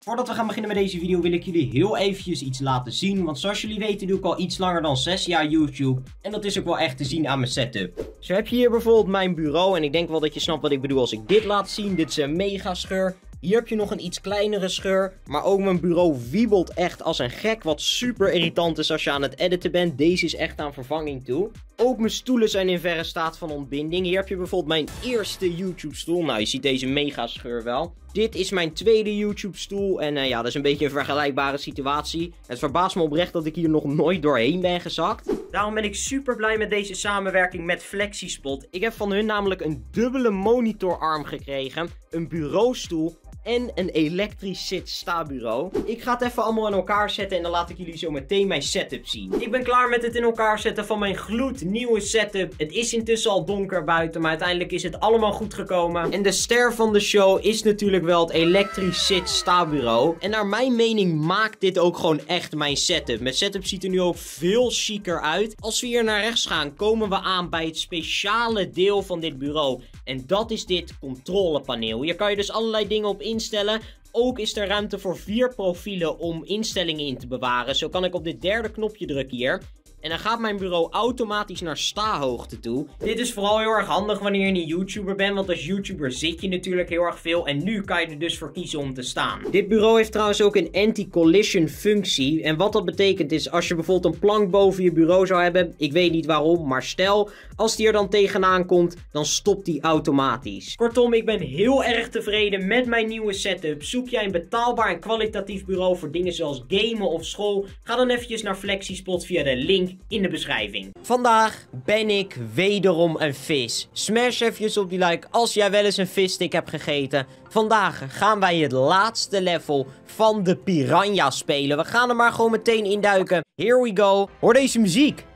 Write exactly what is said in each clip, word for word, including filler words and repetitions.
Voordat we gaan beginnen met deze video wil ik jullie heel eventjes iets laten zien. Want zoals jullie weten doe ik al iets langer dan zes jaar YouTube. En dat is ook wel echt te zien aan mijn setup. Zo heb je hier bijvoorbeeld mijn bureau. En ik denk wel dat je snapt wat ik bedoel als ik dit laat zien. Dit is een mega scheur. Hier heb je nog een iets kleinere scheur. Maar ook mijn bureau wiebelt echt als een gek. Wat super irritant is als je aan het editen bent. Deze is echt aan vervanging toe. Ook mijn stoelen zijn in verre staat van ontbinding. Hier heb je bijvoorbeeld mijn eerste YouTube stoel. Nou, je ziet deze mega scheur wel. Dit is mijn tweede YouTube stoel. En uh, ja, dat is een beetje een vergelijkbare situatie. Het verbaast me oprecht dat ik hier nog nooit doorheen ben gezakt. Daarom ben ik super blij met deze samenwerking met Flexispot. Ik heb van hun namelijk een dubbele monitorarm gekregen. Een bureaustoel. En een elektrisch zit-sta-bureau. Ik ga het even allemaal in elkaar zetten en dan laat ik jullie zo meteen mijn setup zien. Ik ben klaar met het in elkaar zetten van mijn gloednieuwe setup. Het is intussen al donker buiten, maar uiteindelijk is het allemaal goed gekomen. En de ster van de show is natuurlijk wel het elektrisch zit-sta-bureau. En naar mijn mening maakt dit ook gewoon echt mijn setup. Mijn setup ziet er nu ook veel chiquer uit. Als we hier naar rechts gaan, komen we aan bij het speciale deel van dit bureau. En dat is dit controlepaneel. Hier kan je dus allerlei dingen op instellen. Ook is er ruimte voor vier profielen om instellingen in te bewaren. Zo kan ik op dit derde knopje drukken hier. En dan gaat mijn bureau automatisch naar sta-hoogte toe. Dit is vooral heel erg handig wanneer je een YouTuber bent. Want als YouTuber zit je natuurlijk heel erg veel. En nu kan je er dus voor kiezen om te staan. Dit bureau heeft trouwens ook een anti-collision functie. En wat dat betekent is als je bijvoorbeeld een plank boven je bureau zou hebben. Ik weet niet waarom, maar stel als die er dan tegenaan komt, dan stopt die automatisch. Kortom, ik ben heel erg tevreden met mijn nieuwe setup. Zoek jij een betaalbaar en kwalitatief bureau voor dingen zoals gamen of school? Ga dan eventjes naar Flexispot via de link in de beschrijving. Vandaag ben ik wederom een vis. Smash eventjes op die like als jij wel eens een visstick hebt gegeten. Vandaag gaan wij het laatste level van de piranha spelen. We gaan er maar gewoon meteen induiken. Here we go. Hoor deze muziek.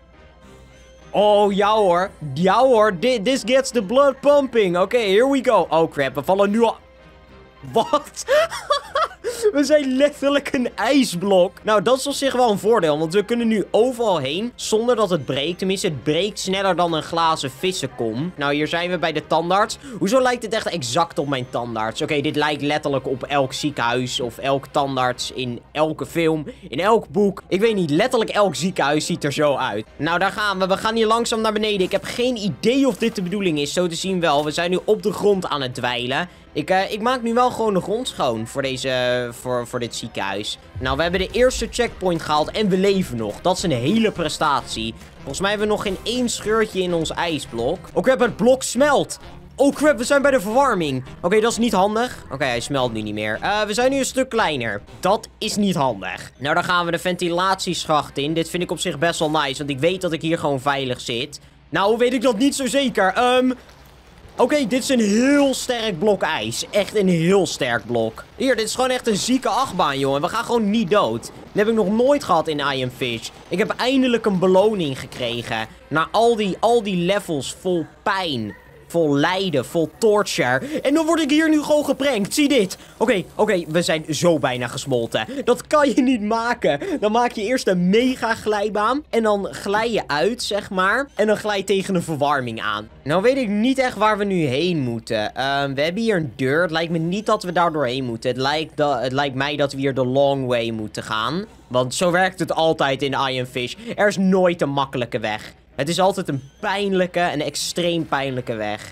Oh, ja hoor. Ja hoor. This gets the blood pumping. Oké, okay, here we go. Oh crap, we vallen nu al... Wat? We zijn letterlijk een ijsblok. Nou, dat is op zich wel een voordeel. Want we kunnen nu overal heen zonder dat het breekt. Tenminste, het breekt sneller dan een glazen vissenkom. Nou, hier zijn we bij de tandarts. Hoezo lijkt het echt exact op mijn tandarts? Oké, okay, dit lijkt letterlijk op elk ziekenhuis of elk tandarts in elke film, in elk boek. Ik weet niet, letterlijk elk ziekenhuis ziet er zo uit. Nou, daar gaan we. We gaan hier langzaam naar beneden. Ik heb geen idee of dit de bedoeling is. Zo te zien wel. We zijn nu op de grond aan het dweilen. Ik, uh, ik maak nu wel gewoon de grond schoon voor, deze, uh, voor, voor dit ziekenhuis. Nou, we hebben de eerste checkpoint gehaald en we leven nog. Dat is een hele prestatie. Volgens mij hebben we nog geen één scheurtje in ons ijsblok. Oh crap, het blok smelt. Oh crap, we zijn bij de verwarming. Oké, okay, dat is niet handig. Oké, okay, hij smelt nu niet meer. Uh, we zijn nu een stuk kleiner. Dat is niet handig. Nou, dan gaan we de ventilatieschacht in. Dit vind ik op zich best wel nice, want ik weet dat ik hier gewoon veilig zit. Nou, weet ik dat niet zo zeker. Um... Oké, okay, dit is een heel sterk blok ijs. Echt een heel sterk blok. Hier, dit is gewoon echt een zieke achtbaan, jongen. We gaan gewoon niet dood. Dat heb ik nog nooit gehad in I Am Fish. Ik heb eindelijk een beloning gekregen. Na al die, al die levels vol pijn. Vol lijden, vol torture. En dan word ik hier nu gewoon geprankt. Zie dit. Oké, okay, oké, okay, we zijn zo bijna gesmolten. Dat kan je niet maken. Dan maak je eerst een mega glijbaan. En dan glij je uit, zeg maar. En dan glij je tegen een verwarming aan. Nou weet ik niet echt waar we nu heen moeten. Uh, we hebben hier een deur. Het lijkt me niet dat we daar doorheen moeten. Het lijkt, dat, het lijkt mij dat we hier de long way moeten gaan. Want zo werkt het altijd in I Am Fish. Er is nooit een makkelijke weg. Het is altijd een pijnlijke, een extreem pijnlijke weg.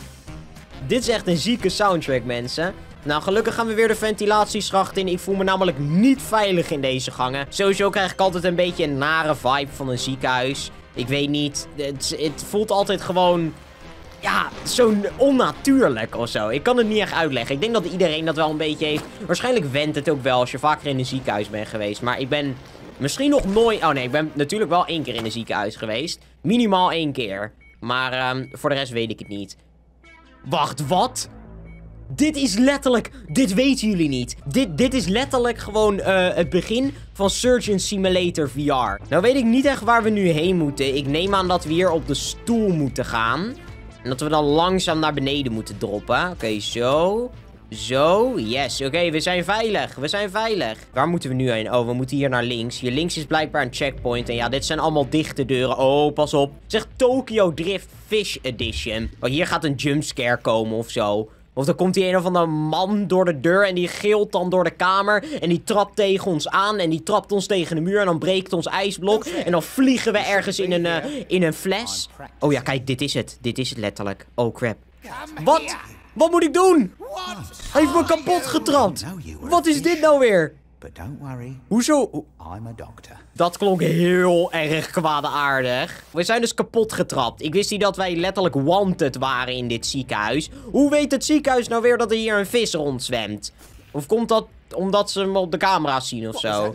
Dit is echt een zieke soundtrack, mensen. Nou, gelukkig gaan we weer de ventilatieschacht in. Ik voel me namelijk niet veilig in deze gangen. Sowieso krijg ik altijd een beetje een nare vibe van een ziekenhuis. Ik weet niet. Het, het voelt altijd gewoon... Ja, zo onnatuurlijk of zo. Ik kan het niet echt uitleggen. Ik denk dat iedereen dat wel een beetje heeft. Waarschijnlijk went het ook wel als je vaker in een ziekenhuis bent geweest. Maar ik ben... Misschien nog nooit... Oh nee, ik ben natuurlijk wel één keer in een ziekenhuis geweest. Minimaal één keer. Maar um, voor de rest weet ik het niet. Wacht, wat? Dit is letterlijk... Dit weten jullie niet. Dit, dit is letterlijk gewoon uh, het begin van Surgeon Simulator V R. Nou weet ik niet echt waar we nu heen moeten. Ik neem aan dat we hier op de stoel moeten gaan. En dat we dan langzaam naar beneden moeten droppen. Oké, okay, zo... Zo, yes. Oké, okay, we zijn veilig. We zijn veilig. Waar moeten we nu heen? Oh, we moeten hier naar links. Hier links is blijkbaar een checkpoint. En ja, dit zijn allemaal dichte deuren. Oh, pas op. Zeg Tokyo Drift Fish Edition. Oh, hier gaat een jumpscare komen of zo. Of dan komt die een of andere man door de deur en die gilt dan door de kamer. En die trapt tegen ons aan en die trapt ons tegen de muur en dan breekt ons ijsblok. En dan vliegen we ergens in een, uh, in een fles. Oh ja, kijk, dit is het. Dit is het letterlijk. Oh crap. Wat? Wat moet ik doen? Hij heeft me kapot getrapt. Wat is dit nou weer? Hoezo? Dat klonk heel erg kwaadaardig. We zijn dus kapot getrapt. Ik wist niet dat wij letterlijk wanted waren in dit ziekenhuis. Hoe weet het ziekenhuis nou weer dat er hier een vis rondzwemt? Of komt dat omdat ze hem op de camera's zien of zo?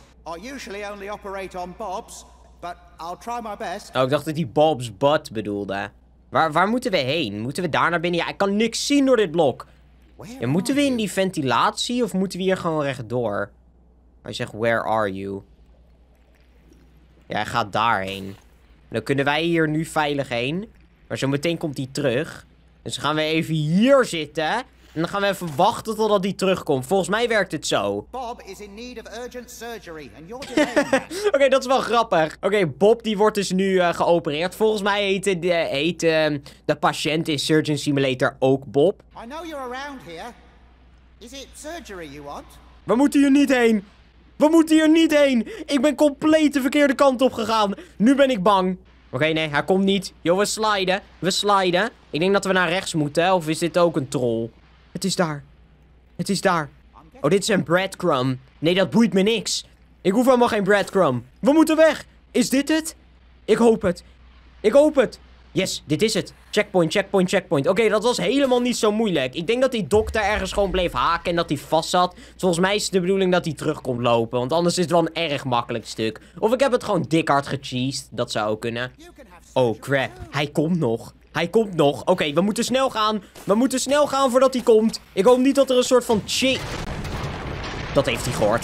Oh, ik dacht dat hij Bob's butt bedoelde. Waar, waar moeten we heen? Moeten we daar naar binnen? Ja, ik kan niks zien door dit blok. Ja, moeten we in die ventilatie of moeten we hier gewoon rechtdoor? Hij zegt, where are you? Ja, hij gaat daarheen. Dan kunnen wij hier nu veilig heen. Maar zo meteen komt hij terug. Dus dan gaan we even hier zitten. En dan gaan we even wachten totdat hij terugkomt. Volgens mij werkt het zo. Bob is in need of urgent surgery and you're delaying that. Oké, okay, dat is wel grappig. Oké, okay, Bob die wordt dus nu uh, geopereerd. Volgens mij heet, de, heet uh, de patiënt in Surgeon Simulator ook Bob. I know you're around here. Is it surgery you want? We moeten hier niet heen. We moeten hier niet heen. Ik ben compleet de verkeerde kant op gegaan. Nu ben ik bang. Oké, okay, nee, hij komt niet. Yo, we sliden. We sliden. Ik denk dat we naar rechts moeten. Of is dit ook een troll? Het is daar. Het is daar. Oh, dit is een breadcrumb. Nee, dat boeit me niks. Ik hoef helemaal geen breadcrumb. We moeten weg. Is dit het? Ik hoop het. Ik hoop het. Yes, dit is het. Checkpoint, checkpoint, checkpoint. Oké, okay, dat was helemaal niet zo moeilijk. Ik denk dat die dokter ergens gewoon bleef haken en dat hij vast zat. Volgens mij is het de bedoeling dat hij terug komt lopen. Want anders is het wel een erg makkelijk stuk. Of ik heb het gewoon dik hard gecheesed. Dat zou ook kunnen. Oh, crap. Hij komt nog. Hij komt nog. Oké, okay, we moeten snel gaan. We moeten snel gaan voordat hij komt. Ik hoop niet dat er een soort van che... Dat heeft hij gehoord.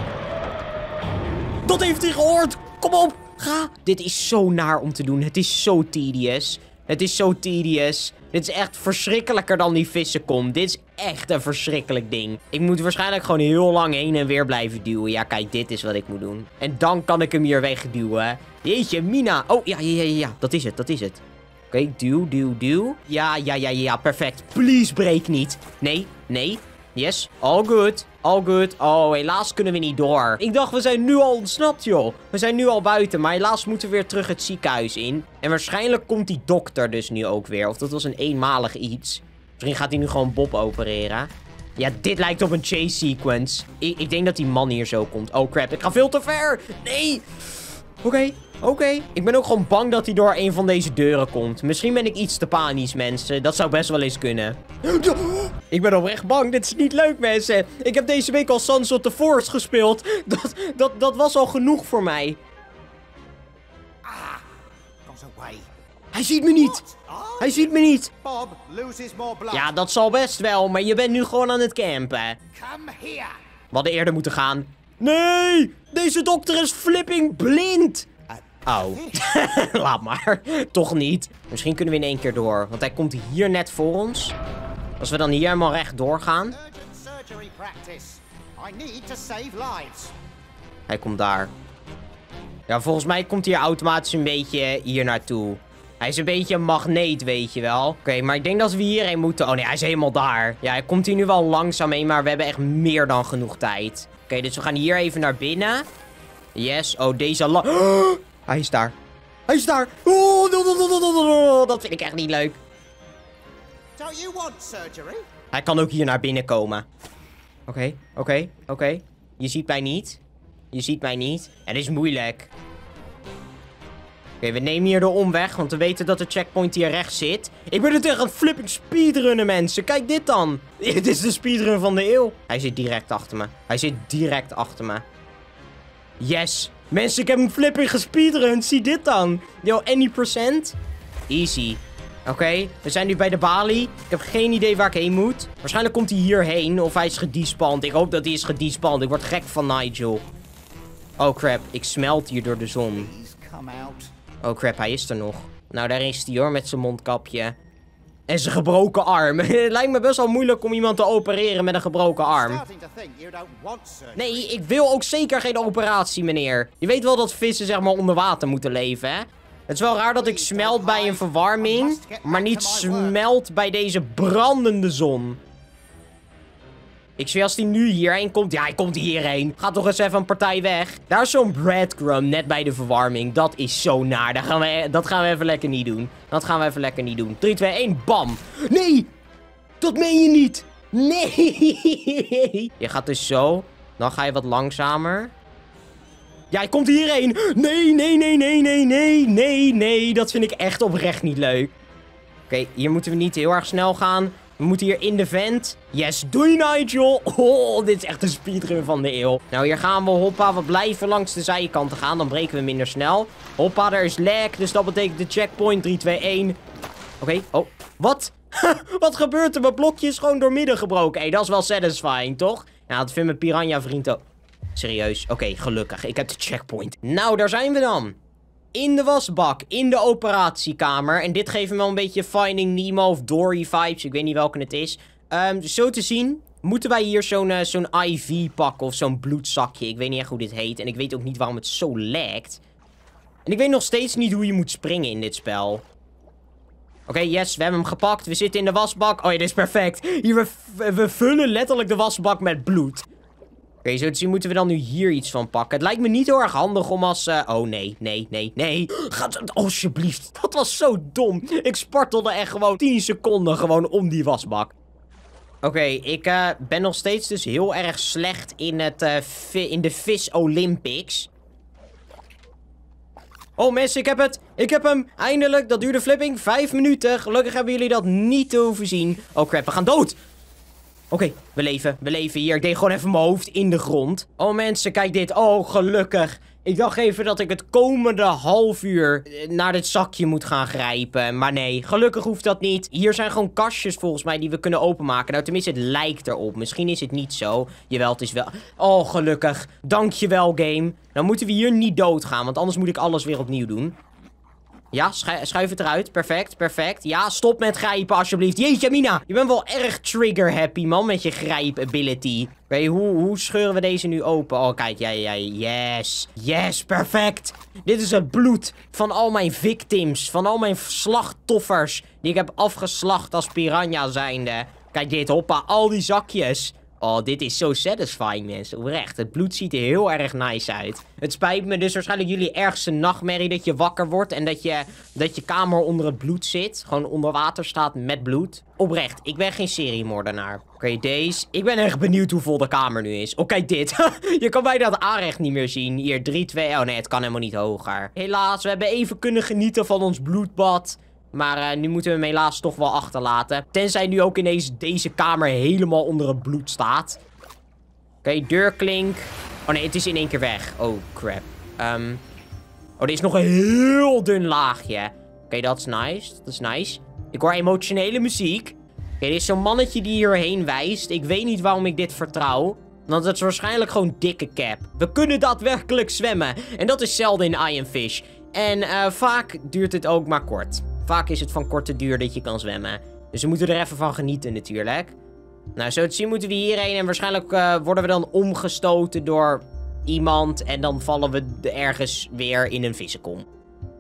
Dat heeft hij gehoord. Kom op. Ga. Dit is zo naar om te doen. Het is zo tedious. Het is zo tedious. Dit is echt verschrikkelijker dan die vissenkom. Dit is echt een verschrikkelijk ding. Ik moet waarschijnlijk gewoon heel lang heen en weer blijven duwen. Ja, kijk, dit is wat ik moet doen. En dan kan ik hem hier wegduwen. Jeetje, Mina. Oh, ja, ja, ja, ja. Dat is het, dat is het. Oké, okay, duw, duw, duw. Ja, ja, ja, ja, perfect. Please breek niet. Nee, nee. Yes, all good. All good. Oh, helaas kunnen we niet door. Ik dacht, we zijn nu al ontsnapt, joh. We zijn nu al buiten, maar helaas moeten we weer terug het ziekenhuis in. En waarschijnlijk komt die dokter dus nu ook weer. Of dat was een eenmalig iets. Misschien gaat hij nu gewoon Bob opereren. Ja, dit lijkt op een chase sequence. Ik, ik denk dat die man hier zo komt. Oh, crap. Ik ga veel te ver. Nee. Oké, okay, oké. Okay. Ik ben ook gewoon bang dat hij door een van deze deuren komt. Misschien ben ik iets te panisch, mensen. Dat zou best wel eens kunnen. Ik ben oprecht bang. Dit is niet leuk, mensen. Ik heb deze week al Sons of the Forest gespeeld. Dat, dat, dat was al genoeg voor mij. Hij ziet me niet. Hij ziet me niet. Ja, dat zal best wel. Maar je bent nu gewoon aan het campen. We hadden eerder moeten gaan. Nee! Deze dokter is flipping blind! Au. Laat maar. Toch niet. Misschien kunnen we in één keer door. Want hij komt hier net voor ons. Als we dan hier helemaal recht doorgaan. Hij komt daar. Ja, volgens mij komt hij automatisch een beetje hier naartoe. Hij is een beetje een magneet, weet je wel. Oké, okay, maar ik denk dat we hierheen moeten. Oh nee, hij is helemaal daar. Ja, hij komt hier nu wel langzaam heen, maar we hebben echt meer dan genoeg tijd. Oké, okay, dus we gaan hier even naar binnen. Yes. Oh, deze la... Oh, hij is daar. Hij is daar. Oh, dat vind ik echt niet leuk. Don't you want surgery? Hij kan ook hier naar binnen komen. Oké, okay, oké, okay, oké. Okay. Je ziet mij niet. Je ziet mij niet. Het is moeilijk. Oké, okay, we nemen hier de omweg, want we weten dat de checkpoint hier rechts zit. Ik ben er tegen een flipping speedrunnen, mensen. Kijk dit dan. Dit is de speedrun van de eeuw. Hij zit direct achter me. Hij zit direct achter me. Yes. Mensen, ik heb hem flipping gespeedrund. Zie dit dan. Yo, any percent? Easy. Oké, okay, we zijn nu bij de balie. Ik heb geen idee waar ik heen moet. Waarschijnlijk komt hij hierheen of hij is gedespawned. Ik hoop dat hij is gedespawned. Ik word gek van Nigel. Oh crap, ik smelt hier door de zon. Oh crap, hij is er nog. Nou, daar is hij hoor, met zijn mondkapje. En zijn gebroken arm. Het lijkt me best wel moeilijk om iemand te opereren met een gebroken arm. Nee, ik wil ook zeker geen operatie, meneer. Je weet wel dat vissen zeg maar onder water moeten leven, hè? Het is wel raar dat ik smelt bij een verwarming, maar niet smelt bij deze brandende zon. Ik zie als hij nu hierheen komt. Ja, hij komt hierheen. Ga toch eens even een partij weg. Daar is zo'n breadcrumb net bij de verwarming. Dat is zo naar. Dat gaan, we, dat gaan we even lekker niet doen. Dat gaan we even lekker niet doen. drie, twee, één, bam. Nee! Dat meen je niet. Nee! Je gaat dus zo. Dan ga je wat langzamer. Ja, hij komt hierheen. Nee, nee, nee, nee, nee, nee, nee, nee. Dat vind ik echt oprecht niet leuk. Oké, okay, hier moeten we niet heel erg snel gaan. We moeten hier in de vent. Yes, doei Nigel. Oh, dit is echt een speedrun van de eeuw. Nou, hier gaan we. Hoppa, we blijven langs de zijkanten gaan. Dan breken we minder snel. Hoppa, er is lag. Dus dat betekent de checkpoint. drie, twee, één. Oké, okay. Oh, wat? Wat gebeurt er? Mijn blokje is gewoon doormidden gebroken. Hé, hey, dat is wel satisfying, toch? Ja, dat vindt mijn piranha vriend ook. Serieus? Oké, okay, gelukkig. Ik heb de checkpoint. Nou, daar zijn we dan. In de wasbak, in de operatiekamer. En dit geeft me wel een beetje Finding Nemo of Dory vibes. Ik weet niet welke het is. Um, zo te zien, moeten wij hier zo'n uh, zo'n I V pakken of zo'n bloedzakje. Ik weet niet echt hoe dit heet. En ik weet ook niet waarom het zo laggt. En ik weet nog steeds niet hoe je moet springen in dit spel. Oké, okay, yes, we hebben hem gepakt. We zitten in de wasbak. Oh ja, dit is perfect. Hier, we, we vullen letterlijk de wasbak met bloed. Oké, okay, zo te zien moeten we dan nu hier iets van pakken. Het lijkt me niet heel erg handig om als... Uh... Oh, nee, nee, nee, nee. Gaat het alsjeblieft. Dat was zo dom. Ik spartelde echt gewoon tien seconden gewoon om die wasbak. Oké, okay, ik uh, ben nog steeds dus heel erg slecht in, het, uh, in de Vis Olympics. Oh, mensen, ik heb het. Ik heb hem. Eindelijk. Dat duurde flipping vijf minuten. Gelukkig hebben jullie dat niet te hoeven zien. Oh, crap. We gaan dood. Oké, okay, we leven, we leven hier. Ik deed gewoon even mijn hoofd in de grond. Oh mensen, kijk dit. Oh, gelukkig. Ik dacht even dat ik het komende half uur naar dit zakje moet gaan grijpen. Maar nee, gelukkig hoeft dat niet. Hier zijn gewoon kastjes volgens mij die we kunnen openmaken. Nou, tenminste, het lijkt erop. Misschien is het niet zo. Jawel, het is wel... Oh, gelukkig. Dankjewel, game. Dan moeten we hier niet doodgaan, want anders moet ik alles weer opnieuw doen. Ja, schu schuif het eruit. Perfect, perfect. Ja, stop met grijpen alsjeblieft. Jeetje, Mina. Je bent wel erg trigger happy, man, met je grijp ability. Oké, okay, hoe, hoe scheuren we deze nu open? Oh, kijk, ja, ja, yes. Yes, perfect. Dit is het bloed van al mijn victims. Van al mijn slachtoffers die ik heb afgeslacht als piranha zijnde. Kijk dit, hoppa, al die zakjes. Oh, dit is zo satisfying, mensen. Oprecht. Het bloed ziet er heel erg nice uit. Het spijt me dus waarschijnlijk jullie ergste nachtmerrie dat je wakker wordt en dat je, dat je kamer onder het bloed zit. Gewoon onder water staat met bloed. Oprecht. Ik ben geen seriemoordenaar. Oké, okay, deze. Ik ben echt benieuwd hoe vol de kamer nu is. Oké, okay, dit. Je kan bijna het aanrecht niet meer zien. Hier, drie, twee. Oh nee, het kan helemaal niet hoger. Helaas, we hebben even kunnen genieten van ons bloedbad. Maar uh, nu moeten we hem helaas toch wel achterlaten. Tenzij nu ook ineens deze kamer helemaal onder het bloed staat. Oké, okay, deurklink. Oh nee, het is in één keer weg. Oh, crap. Um... Oh, dit is nog een heel dun laagje. Oké, okay, dat is nice. Dat is nice. Ik hoor emotionele muziek. Oké, okay, dit is zo'n mannetje die hierheen wijst. Ik weet niet waarom ik dit vertrouw. Want het is waarschijnlijk gewoon dikke cap. We kunnen daadwerkelijk zwemmen. En dat is zelden in Iron Fish. En uh, vaak duurt het ook maar kort. Vaak is het van korte duur dat je kan zwemmen. Dus we moeten er even van genieten natuurlijk. Nou, zo te zien moeten we hierheen. En waarschijnlijk uh, worden we dan omgestoten door iemand. En dan vallen we ergens weer in een vissenkom. Oké,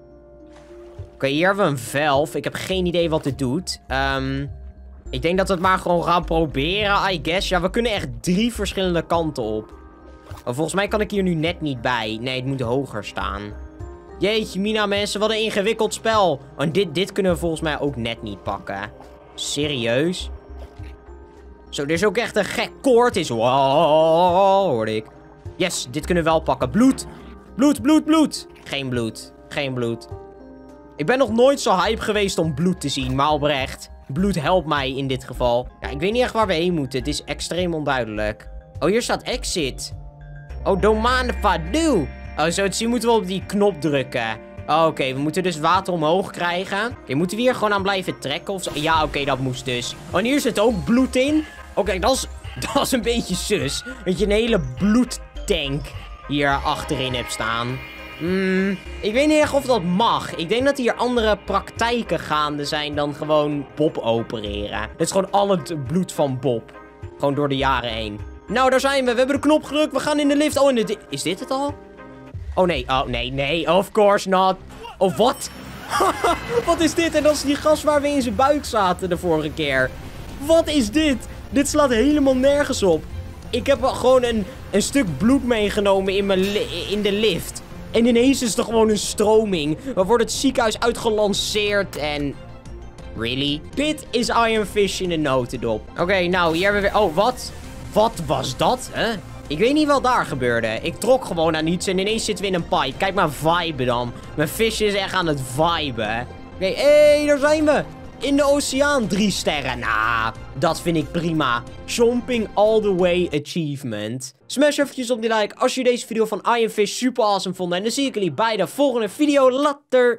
okay, hier hebben we een valve. Ik heb geen idee wat dit doet. Um, ik denk dat we het maar gewoon gaan proberen, I guess. Ja, we kunnen echt drie verschillende kanten op. Maar volgens mij kan ik hier nu net niet bij. Nee, het moet hoger staan. Jeetje, Mina, mensen, wat een ingewikkeld spel. En dit, dit kunnen we volgens mij ook net niet pakken. Serieus? Zo, er is ook echt een gek koord. Is... Wow, hoorde ik. Yes, dit kunnen we wel pakken. Bloed. Bloed, bloed, bloed. Geen bloed. Geen bloed. Ik ben nog nooit zo hype geweest om bloed te zien, maar oprecht. Bloed helpt mij in dit geval. Ja, ik weet niet echt waar we heen moeten. Het is extreem onduidelijk. Oh, hier staat exit. Oh, Domane Fadu. Oh, zo te zien moeten we op die knop drukken. Oh, oké, okay, we moeten dus water omhoog krijgen. Okay, moeten we hier gewoon aan blijven trekken of zo? Ja, oké, okay, dat moest dus. Oh, en hier zit ook bloed in. Oké, okay, dat is, dat is een beetje sus. Dat je een hele bloedtank hier achterin hebt staan. Hmm, ik weet niet echt of dat mag. Ik denk dat hier andere praktijken gaande zijn dan gewoon Bob opereren. Dit is gewoon al het bloed van Bob. Gewoon door de jaren heen. Nou, daar zijn we. We hebben de knop gedrukt. We gaan in de lift. Oh, en de... is dit het al? Oh nee, oh nee, nee, of course not. Oh, wat? Wat is dit? En dat is die gast waar we in zijn buik zaten de vorige keer. Wat is dit? Dit slaat helemaal nergens op. Ik heb gewoon een, een stuk bloed meegenomen in, mijn li in de lift. En ineens is er gewoon een stroming. We worden het ziekenhuis uitgelanceerd en... Really? Dit is Iron Fish in een notendop. Oké, okay, nou, hier hebben we weer... Oh, wat? Wat was dat, hè? Ik weet niet wat daar gebeurde. Ik trok gewoon aan iets en ineens zitten we in een pipe. Kijk maar viben dan. Mijn visje is echt aan het viben, hè? Oké, okay, hé, hey, daar zijn we. In de oceaan, drie sterren. Nou, dat vind ik prima. Jumping all the way achievement. Smash eventjes op die like als je deze video van Iron Fish super awesome vond. En dan zie ik jullie bij de volgende video. Later.